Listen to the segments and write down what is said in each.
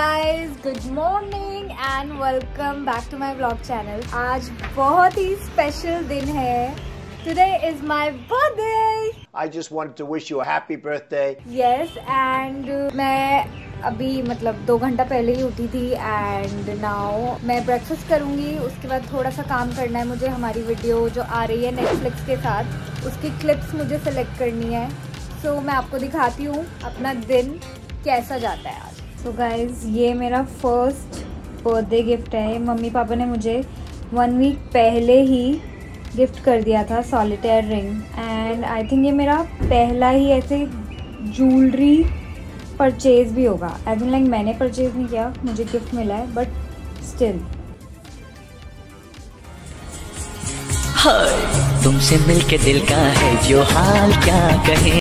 guys, good morning and welcome back to my vlog channel. आज बहुत ही special दिन है. Today is my birthday. I just wanted to wish you a happy birthday. Yes, and मैं अभी मतलब 2 घंटा पहले ही उठी थी and now मैं ब्रेकफास्ट करूँगी. उसके बाद थोड़ा सा काम करना है मुझे. हमारी वीडियो जो आ रही है नेटफ्लिक्स के साथ उसकी क्लिप्स मुझे सेलेक्ट करनी है. तो मैं आपको दिखाती हूँ अपना दिन कैसा जाता है आज. सो गाइज, ये मेरा फर्स्ट बर्थडे गिफ्ट है. मम्मी पापा ने मुझे 1 वीक पहले ही गिफ्ट कर दिया था solitaire ring. And I think ये मेरा पहला ही ऐसे ज्वेलरी परचेज भी होगा. आई मीन लाइक मैंने परचेज नहीं किया, मुझे गिफ्ट मिला है, बट स्टिल. तुमसे मिलके दिल का है जो हाल क्या कहे.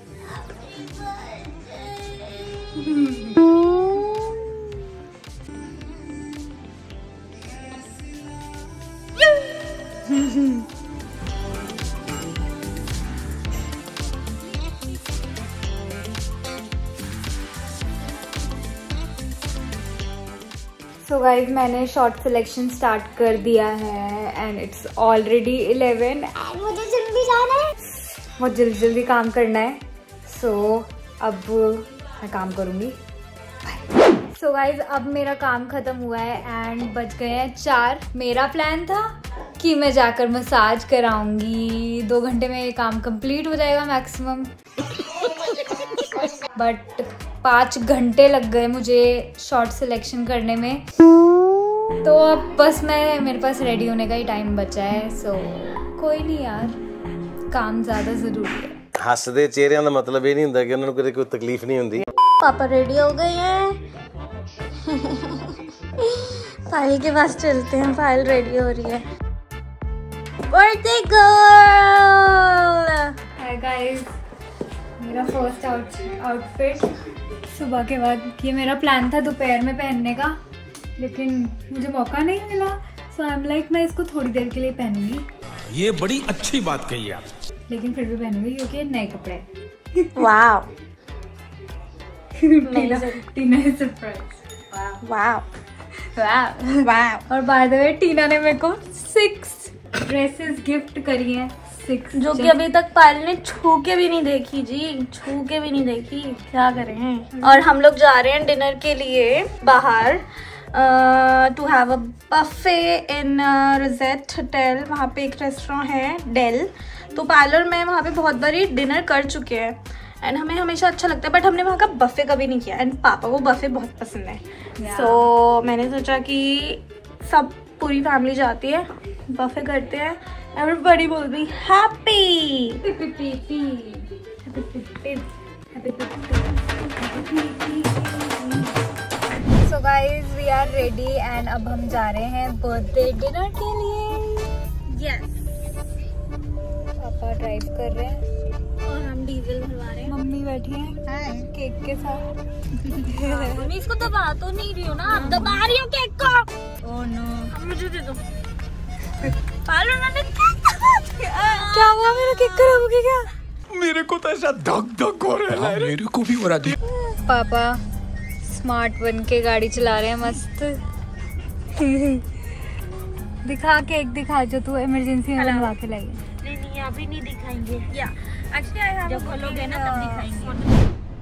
सो गाइज, मैंने शॉर्ट सिलेक्शन स्टार्ट कर दिया है एंड इट्स ऑलरेडी 11 एंड मुझे जल्दी जाना है. बहुत जल्दी काम करना है. सो अब मैं काम करूँगी. सो गाइज, अब मेरा काम ख़त्म हुआ है एंड बज गए हैं 4. मेरा प्लान था कि मैं जाकर मसाज कराऊंगी. 2 घंटे में ये काम कंप्लीट हो जाएगा मैक्सिमम, बट 5 घंटे लग गए मुझे शॉर्ट सिलेक्शन करने में. तो अब बस मेरे पास रेडी होने का ही टाइम बचा है. सो कोई नहीं यार, काम ज़्यादा ज़रूरी है. हसदे चेहरिਆਂ ਦਾ मतलब ਇਹ ਨਹੀਂ ਹੁੰਦਾ ਕਿ ਉਹਨਾਂ ਨੂੰ ਕੋਈ ਤਕਲੀਫ ਨਹੀਂ ਹੁੰਦੀ. पापा रेडी हो गए हैं. पायल के पास चलते हैं. पायल रेडी हो रही है. Birthday girl. हाय गाइस, मेरा फर्स्ट आउटफिट सुबह के बाद. ये मेरा प्लान था दोपहर में पहनने का, लेकिन मुझे मौका नहीं मिला. सो आई एम लाइक मैं इसको थोड़ी देर के लिए पहनूंगी. ये बड़ी अच्छी बात कही आप. लेकिन फिर भी पहनूंगी क्योंकि नए कपड़े. Wow. Tina is surprise. Wow. Wow. और बाय द वे, टीना ने मेरे को 6 ड्रेसेस गिफ्ट करी हैं. 6 जो कि अभी तक पायल ने छू के भी नहीं देखी जी. छू के भी नहीं देखी. क्या करें. और हम लोग जा रहे हैं डिनर के लिए बाहर to have a buffet in Regent hotel. वहाँ पे एक रेस्टोरेंट है डेल. तो पायल और मैं वहाँ पे बहुत बारी डिनर कर चुके हैं एंड हमें हमेशा अच्छा लगता है, बट हमने वहाँ का बफे कभी नहीं किया. एंड पापा को बफे बहुत पसंद है. सो मैंने सोचा कि सब पूरी फैमिली जाती है, बफे करते हैं. Everybody will be happy. So guys, we are ready and अब हम जा रहे हैं बर्थडे डिनर के लिए. यस. पापा ड्राइव कर रहे हैं और हम डीजल भरवा रहे हैं. मम्मी बैठी है केक के साथ. मम्मी इसको दबा तो नहीं रही हो ना. आप दबा रही हो केक को. Oh no. मुझे दे दो. पायल उन्होंने क्या हुआ? मेरा केक खराब हो गया क्या? मेरे को तो ऐसा धक धक हो रहा है. मेरे को भी हो रहा थी. पापा स्मार्ट बन के गाड़ी चला रहे हैं मस्त. दिखा केक दिखा जो तू इमरजेंसी में बनवा के लाई. नहीं अभी नहीं दिखाएंगे. या एक्चुअली जब खोलोगे ना तब दिखाएंगे.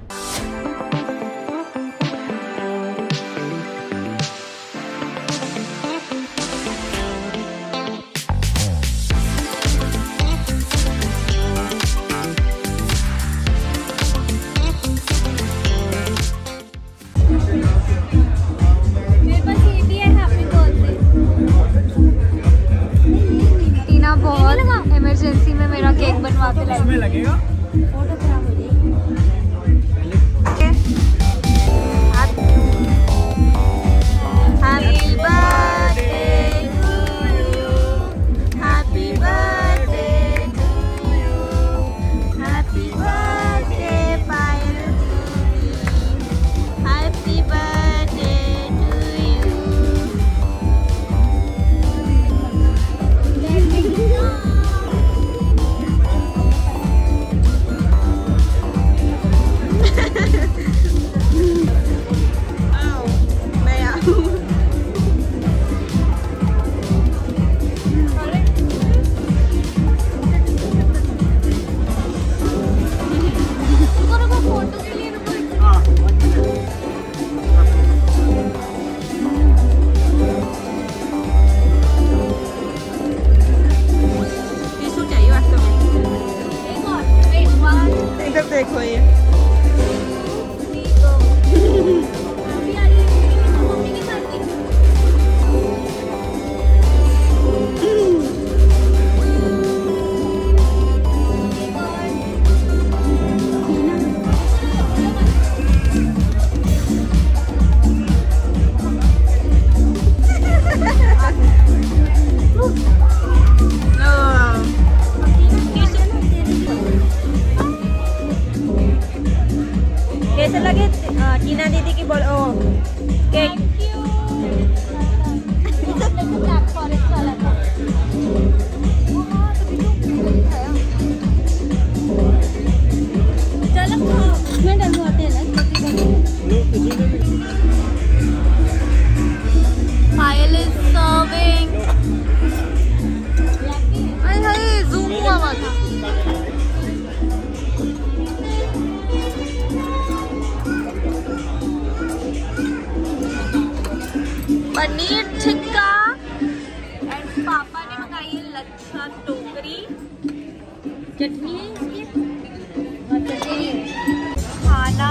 मेरे पास ये भी है हैप्पी बर्थडे. टीना बहुत इमरजेंसी में मेरा केक बनवा के लाई. लगेगा. फोटो खराब हो जाएगी. Happy birthday to you. Happy birthday to you. Happy birthday Payal दीदी. Happy birthday to you. Paayal is serving. अरे zoom हुआ था. पनीर टिक्का एंड पापा ने मंगाई है लच्छा टोकरी. चटनी है इसकी. खाना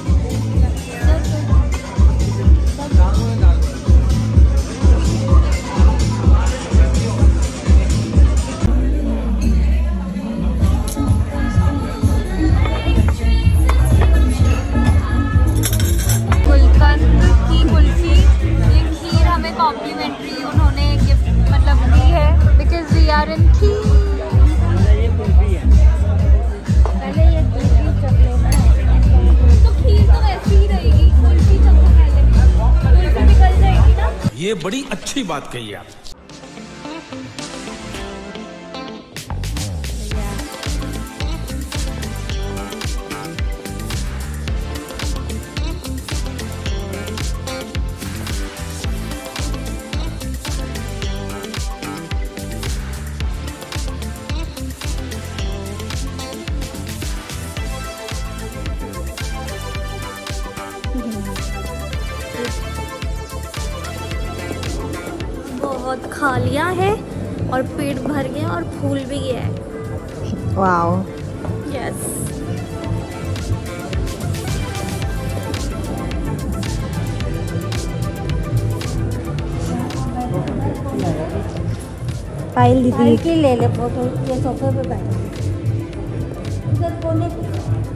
कॉम्प्लीमेंट्री उन्होंने गिफ्ट मतलब दी है because we are in kheer. पहले ये तो खीर तो वैसी ही रहेगी. कुल्फी सबको पहले कुल्फी निकल जाएगी ना. ये बड़ी अच्छी बात कही आप. बहुत खा लिया है और पेट भर गया और फूल भी गया है. वाओ. यस. पायल दीदी की ले ले फोटो. ये सोफे पे बैठो. इधर कोने पे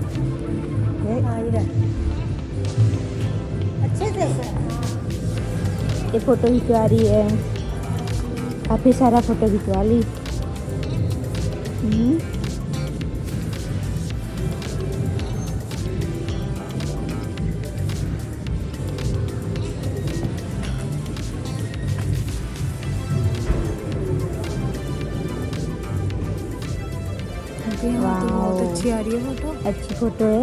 अच्छे से ये फोटो खिंचवा रही है. काफी सारा फोटो खिंचवा ली. बहुत अच्छी आ रही है फोटो. अच्छी फोटो है.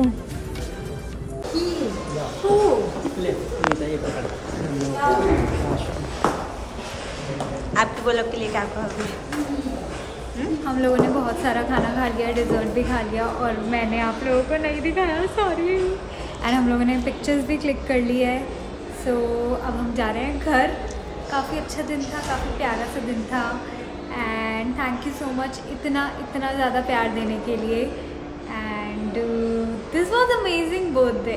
आपके बोलब के लिए क्या कहोगे? हम लोगों ने बहुत सारा खाना खा लिया, डिज़र्ट भी खा लिया और मैंने आप लोगों को नहीं दिखाया, सॉरी. एंड हम लोगों ने पिक्चर्स भी क्लिक कर ली है. सो अब हम जा रहे हैं घर. काफ़ी अच्छा दिन था, काफ़ी प्यारा सा दिन था. And thank you so much इतना ज़्यादा प्यार देने के लिए. And this was amazing birthday.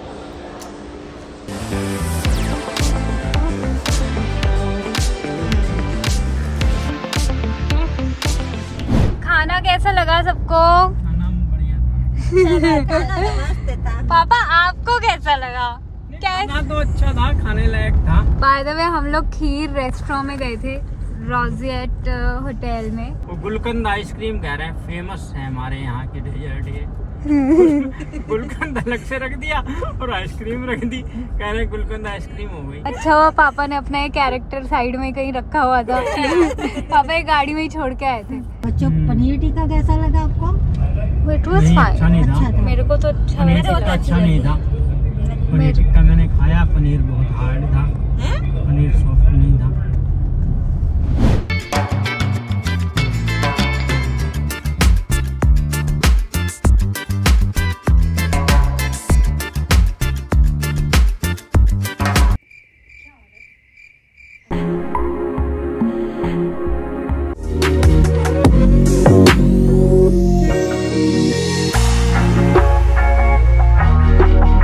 खाना कैसा लगा सबको? खाना बढ़िया था. पापा आपको कैसा लगा? खाना तो अच्छा था, खाने लायक था. बाय द वे हम लोग खीर रेस्टोरेंट में गए थे, रोजिएट होटल में. वो गुलकंद आइसक्रीम कह रहे हैं, फेमस है हमारे यहाँ के डेजर्ट ये. गुलकंद अलग से रख दिया और आइसक्रीम रख दी. कह रहे गुलकंद आइसक्रीम हो गई. अच्छा हुआ पापा ने अपना एक कैरेक्टर साइड में कहीं रखा हुआ था. पापा एक गाड़ी में ही छोड़ के आए थे. बच्चों पनीर टिक्का कैसा लगा आपको? It was fine. अच्छा नहीं था. मेरे को तो अच्छा पनीर टिक्का अच्छा नहीं था. पनीर टिक्का मैंने खाया, पनीर बहुत हार्ड था, पनीर सॉफ्ट नहीं था.